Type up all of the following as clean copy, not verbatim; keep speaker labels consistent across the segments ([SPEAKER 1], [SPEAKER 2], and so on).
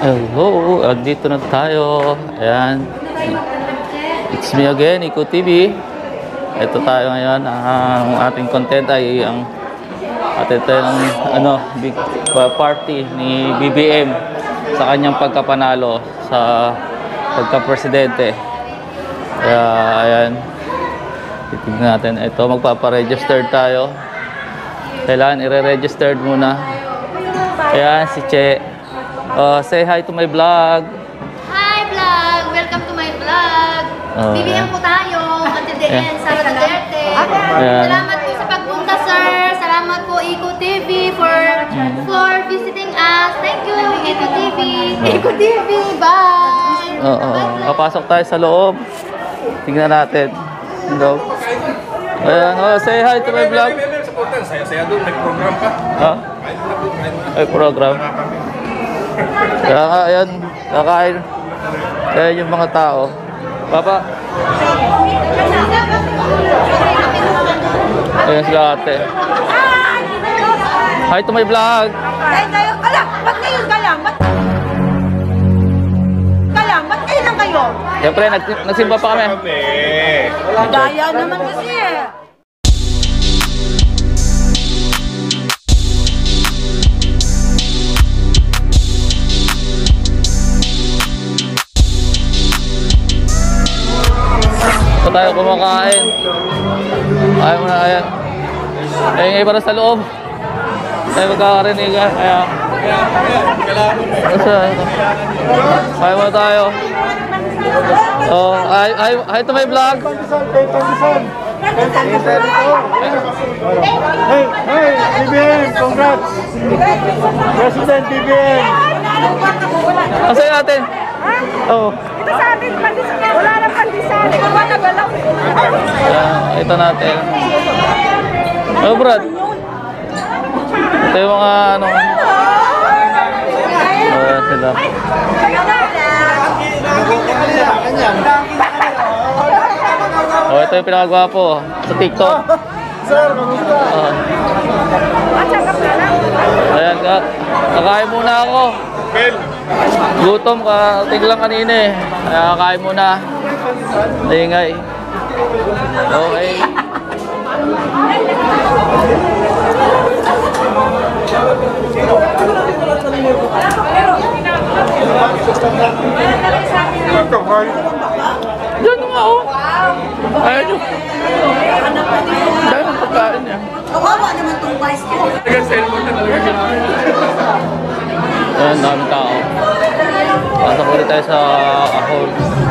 [SPEAKER 1] Hello, dito na tayo. Ayan. It's me again, Iko TV. Ito tayo ngayon. Ang ating content ay ang big party ni BBM sa kanyang pagkapanalo sa pagka-presidente. Kaya, ayan. Titignan natin. Ito, magpapa-register tayo. Kailangan i-register muna. Ayan, si Che. Say hi to my vlog.
[SPEAKER 2] Hi vlog! Welcome to my vlog. Bibigyan po tayo until the end. Sara Duterte. Salamat po sa pagpunta, sir. Salamat po Iko TV for visiting us. Thank you Iko TV. Iko TV. Bye.
[SPEAKER 1] Papasok tayo sa loob. Tingnan natin. Go. Ayan, say hi to my vlog.
[SPEAKER 3] Saya doon, nag-program pa.
[SPEAKER 1] Ha? Ay, program. Kaya nga, ayan, kakain. Ayan yung mga tao. Papa. Ayan sila ate. Hi to my vlog.
[SPEAKER 4] Ay, kayo, ala, ba't ngayon ka lang? Ba't kayo lang kayo?
[SPEAKER 1] Siyempre, nagsimba pa kami.
[SPEAKER 4] Daya naman kasi eh.
[SPEAKER 1] Ito tayo kumakain. Ayaw mo na, ayan. Ayan ngayon para sa loob. Tayo magkakarinigan. Ayan. Ayaw mo na tayo. Hi to my vlog.
[SPEAKER 3] Hey, BBM, congrats! President BBM!
[SPEAKER 1] Masaya natin. Oo.
[SPEAKER 4] Ito sa atin, pandesal. Wala nang pandesal. Ikaw ba nagalaw?
[SPEAKER 1] Ito natin. Oh, Brad. Ito yung mga ano. Sila. Ito yung pinakagwapo sa TikTok.
[SPEAKER 3] Sir, kamusta?
[SPEAKER 1] Ayan, kakain muna ako. Gutom ka, tiglang kanina eh. Kaya kakain muna. Naingay. Okay. Diyan nga oh. Ayaw nyo. Dahil ang pagkain niya.
[SPEAKER 4] Kawawa naman itong vice ko.
[SPEAKER 1] Ayan, daming tao. Pasok ulit tayo sa ahon.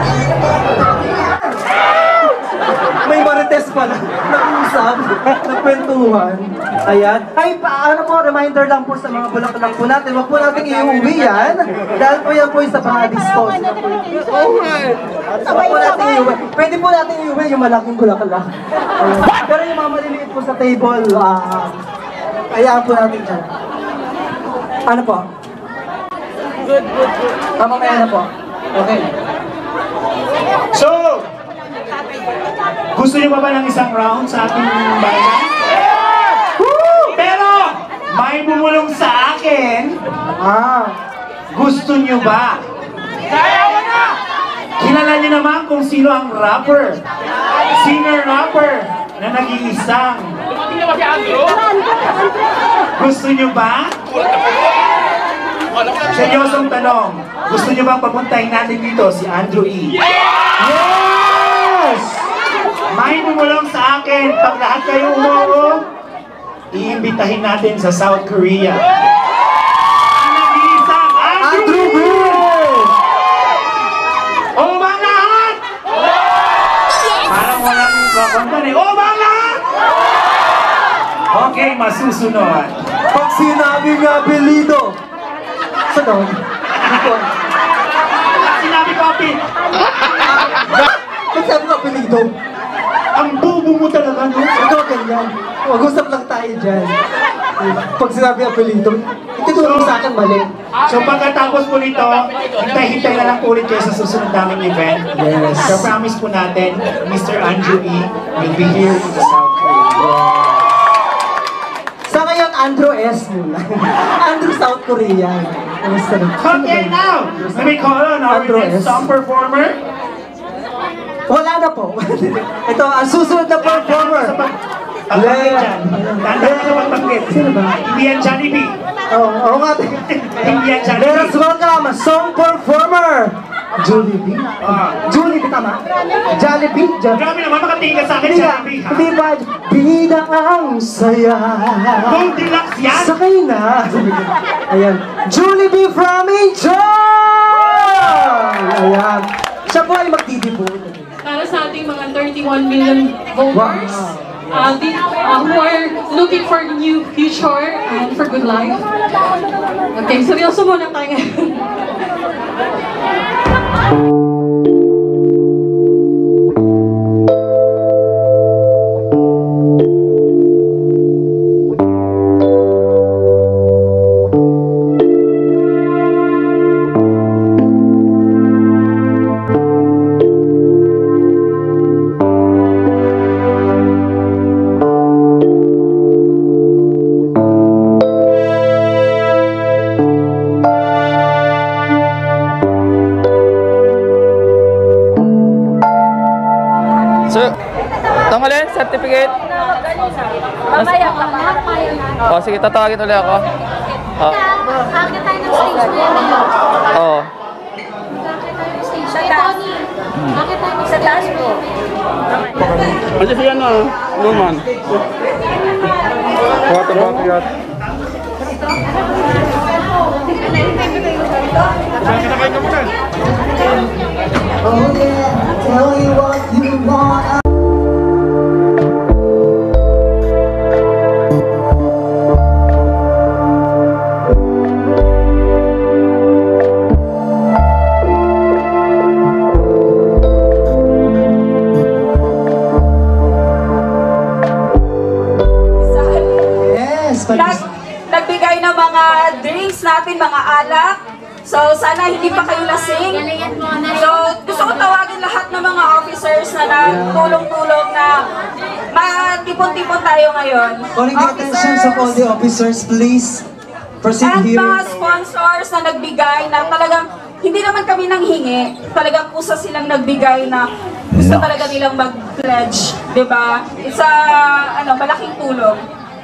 [SPEAKER 5] May marites pala. Nag-usap. Nagkwentuhan. Ayan. Ay, ano po, reminder lang po sa mga bulaklak po natin. Huwag po natin iuwi yan. Dahil po yan po yung sa mga dispose. Huwag po natin iuwi. Pwede po natin iuwi yung malaking bulaklak. Ayan. Pero yung mga maliliit po sa table, hayaan po natin dyan. Ano po? Good. Mamaya na po. Okay.
[SPEAKER 3] So, gusto niyo ba ng isang round sa ating bayan? Pero, may bumulong sa akin. Gusto niyo ba? Kilala niyo naman kung sino ang rapper. Singer-rapper na nag-iisang. Gusto niyo ba? Seryosong tanong. Gusto niyo ba papuntahin natin dito si Andrew E? Yes! May bumulong sa akin, pag lahat kayo umuwi, iimbitahin natin sa South Korea. Ang nag-iisang Andrew E! O bang lahat? Parang walang kakuntan eh. O bang lahat? Okay, masusunod.
[SPEAKER 5] Pag sinabi nga apelido. Saan?
[SPEAKER 3] Sinabi ko,
[SPEAKER 5] Pag sabi nga apelido.
[SPEAKER 3] ang bobo mo talaga, no?
[SPEAKER 5] Ikaw ganyan. Mag-usap lang tayo dyan. Pag sinabi apelido, ituturo mo sa akin mali.
[SPEAKER 3] So pagkatapos po nito, hintay-hintay na lang po ulit kayo sa susunod naming event.
[SPEAKER 5] Yes.
[SPEAKER 3] So promise po natin, Mr. Andrew E. will be here in the South Korea.
[SPEAKER 5] Sa ngayon, Andrew S. muna. Andrew South Korea.
[SPEAKER 3] Okay, now, let me call on our next song performer.
[SPEAKER 5] Wala na po. Ito, ang susunod na performer.
[SPEAKER 3] Pagbanggit dyan. Tanda ka sa pagbanggit.
[SPEAKER 5] Sino ba?
[SPEAKER 3] Hindi yan Jollibee.
[SPEAKER 5] Oo nga.
[SPEAKER 3] Hindi yan
[SPEAKER 5] Let us
[SPEAKER 3] Jollibee.
[SPEAKER 5] welcome song performer. Jollibee? Jollibee tama? Jollibee?
[SPEAKER 3] Grabe naman, makatingin ka sa akin, Jollibee, ha?
[SPEAKER 5] Hindi ba? Bida ang saya.
[SPEAKER 3] Goldilocks yan?
[SPEAKER 5] Sakay na. Ayan. Jollibee from Angel! Ayan. Siya po ay magdidibut.
[SPEAKER 6] Para sa ating mga 31 million voters who are looking for a new future and for good life. Okay, seryoso muna tayo ngayon.
[SPEAKER 1] So, tanggalin, certificate.
[SPEAKER 2] Mamaya pa.
[SPEAKER 1] O, sige, tatawagin ulit ako.
[SPEAKER 2] Akit tayo ng stage mo.
[SPEAKER 1] Oo.
[SPEAKER 2] Akit tayo ng stage. Kay Tony. Akit tayo ng stage mo.
[SPEAKER 7] Aja si ano, Norman. Water bottle yat.
[SPEAKER 5] Oh yeah, tell you what you want. Yes,
[SPEAKER 4] Nagbigay ng mga drinks natin, mga alak. So, sana hindi pa kayo lasing. So, gusto ko tawagin lahat ng mga officers na nagtulong-tulong na matipon-tipon tayo ngayon.
[SPEAKER 5] Calling the attention of all the officers, please proceed
[SPEAKER 4] At
[SPEAKER 5] here.
[SPEAKER 4] mga sponsors na nagbigay na talagang hindi naman kami nanghingi. Talagang kusa silang nagbigay na gusto talaga nilang mag-pledge. Diba? It's a malaking tulong.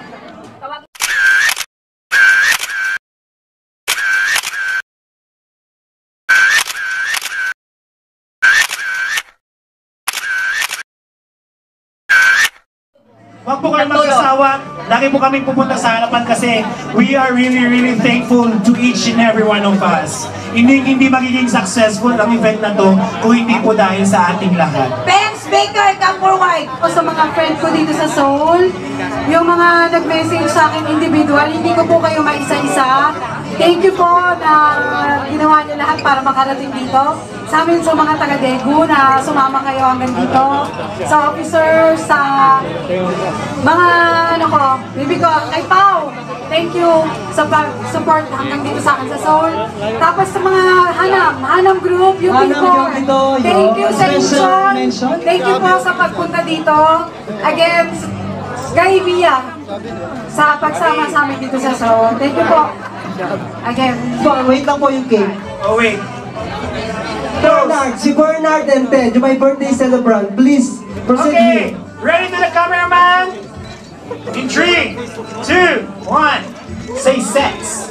[SPEAKER 3] Huwag po kayo magsasawa. Lagi po kaming pupunta sa harapan kasi we are really thankful to each and every one of us. Hindi magiging successful ang event na to kung hindi po dahil sa ating lahat.
[SPEAKER 4] Benz Baker, come forward!
[SPEAKER 6] O sa mga friend ko dito sa Seoul, yung mga nag-message sa akin individual, hindi ko po kayo maisa-isa. Thank you po na ginawa niyo lahat para makarating dito. Sa amin sa mga taga-Daegu na sumama kayo hanggang dito. Sa officers, sa mga baby ko, kay Pao. Thank you sa pag-support hanggang dito sa akin sa Seoul. Tapos sa mga Hanam group, yung people. Thank you sa mention. Thank you po sa pagpunta dito. Again, kay Mia, sa pagsama sa amin dito sa Seoul. Thank you po. Again.
[SPEAKER 5] Wait lang po yung cake.
[SPEAKER 3] Oh wait.
[SPEAKER 5] Bernard, si Bernard and Ted, yung my birthday celebrant, please proceed
[SPEAKER 3] Okay,
[SPEAKER 5] here.
[SPEAKER 3] ready to the cameraman? In 3, 2, 1, say sex.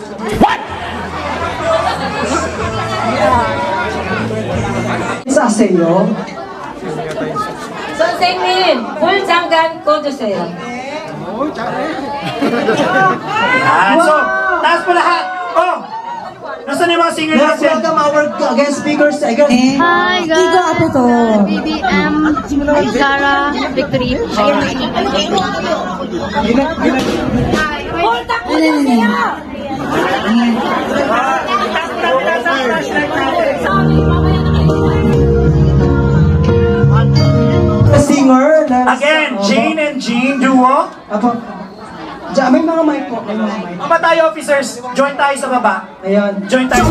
[SPEAKER 5] Saseyo.
[SPEAKER 4] 선생님, 물 잠깐 꺼주세요.
[SPEAKER 3] So, taas po lahat. Oh, nasaan yung mga singer
[SPEAKER 5] Let's
[SPEAKER 3] natin?
[SPEAKER 5] welcome our guest speakers.
[SPEAKER 2] Hi guys! BBM Zara Victory.
[SPEAKER 5] The singer.
[SPEAKER 3] Again, Jane and Jean duo.
[SPEAKER 5] Apo. Diyan, may mga mic po. May mga mic.
[SPEAKER 3] Mga tayo officers, join tayo sa baba.
[SPEAKER 5] Ayan.
[SPEAKER 3] Join tayo.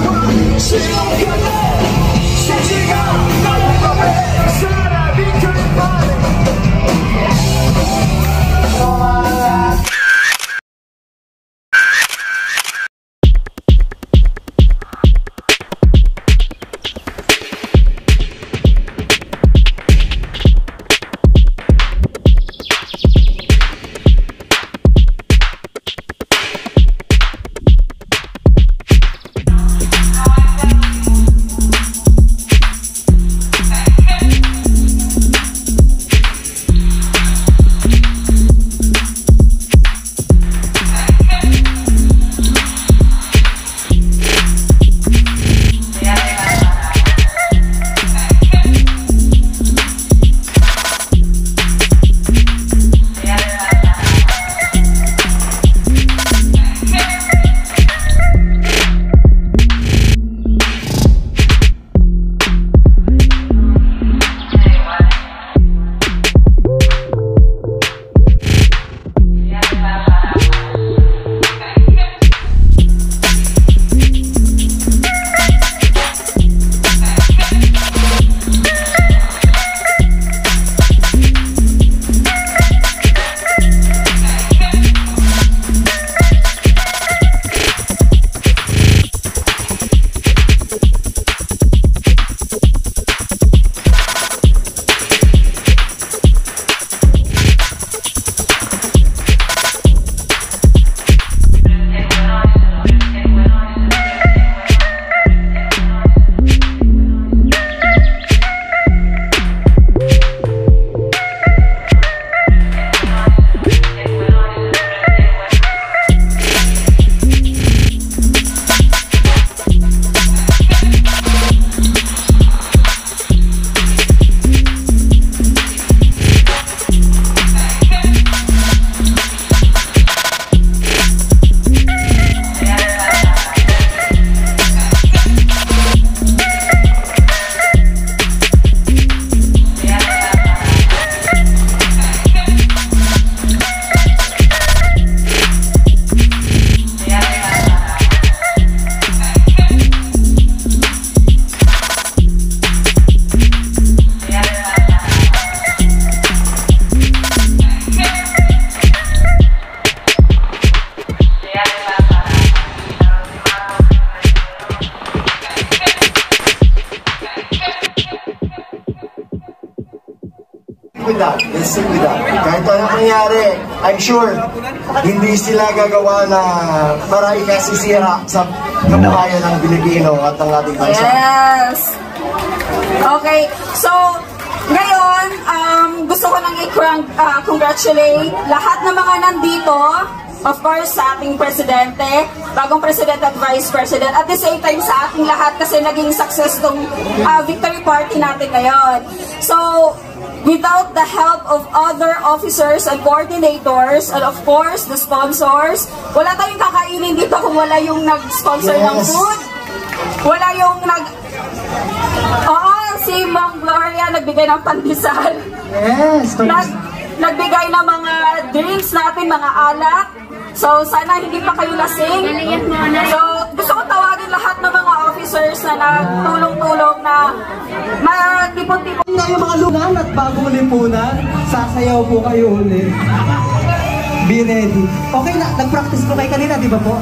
[SPEAKER 8] with that. Let's stick with that. Kahit anong mangyari, I'm sure, hindi sila gagawa na para ikasisira sa kabuhayan ng Pilipino at ng ating bansa.
[SPEAKER 4] Yes! Okay, so, ngayon, gusto ko nang i-congratulate lahat ng mga nandito. Of course, sa ating presidente, bagong president at vice president. At the same time, sa ating lahat kasi naging success tong victory party natin ngayon. So, without the help of other officers and coordinators, and of course, the sponsors, wala tayong kakainin dito kung wala yung nag-sponsor ng food. Wala yung Oo, si Ma'am Gloria nagbigay ng pandesal.
[SPEAKER 5] Yes!
[SPEAKER 4] Nagbigay ng mga drinks natin, mga alak. So, sana hindi pa kayo lasing. So, gusto ko tawagin lahat ng mga officers na nagtulong-tulong na matipon-tipon.
[SPEAKER 5] Na yung mga lunan at bagong lipunan, sasayaw po kayo ulit. Be ready. Okay na, nag-practice po kayo kanina, di ba po?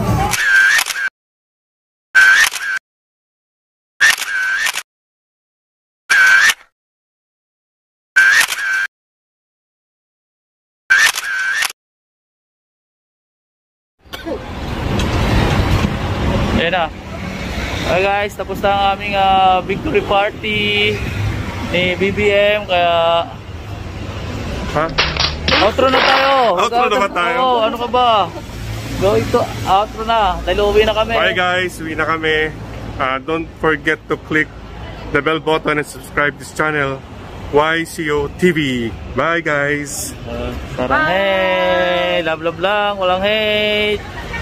[SPEAKER 1] Ayan na. Okay guys, tapos na ang aming victory party ni BBM, kaya outro na tayo.
[SPEAKER 7] Outro na ba tayo?
[SPEAKER 1] Oo, ano ka ba? Go ito, outro na. Dahil uwi na kami.
[SPEAKER 7] Bye guys, uwi na kami. Don't forget to click the bell button and subscribe this channel, YCO TV. Bye guys.
[SPEAKER 1] Sarang hey, love lang, walang hate.